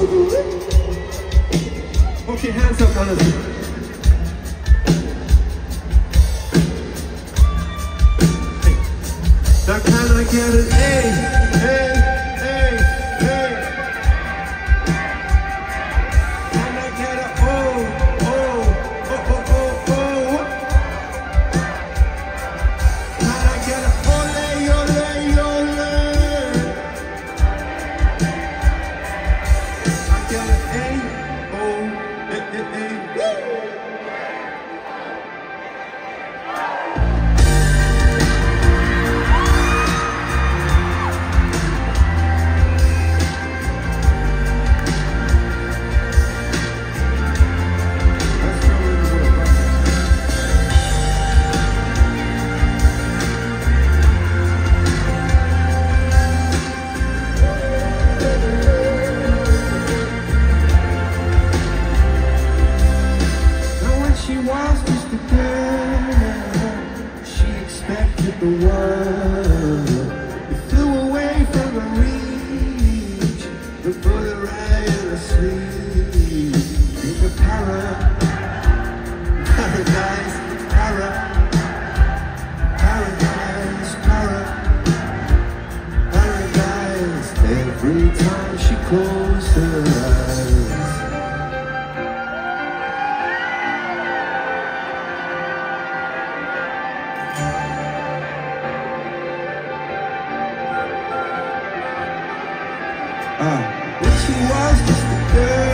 Put your hands up, Jonathan. Now can I get an A? Hey, hey, hey. Can I get a O? Oh, oh, oh, oh, oh. Can I get a ole, ole, ole? I get an A, O, A, A, A. Woo! She was just a girl, she expected the world. It flew away from her reach, the bullet right in her sleeve. In the paradise, paradise, paradise. Every time she closed her eyes. When she was just a girl.